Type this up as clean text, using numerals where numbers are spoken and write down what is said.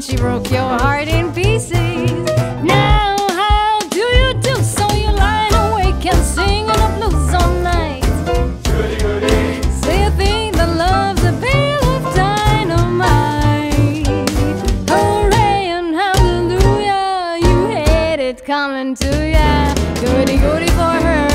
she broke your heart in pieces. Now how do you do? So you lying awake and singing the blues all night. Goody goody. Say you think that love's a bale of dynamite. Hooray and hallelujah, you hate it coming to ya. Goody goody for her.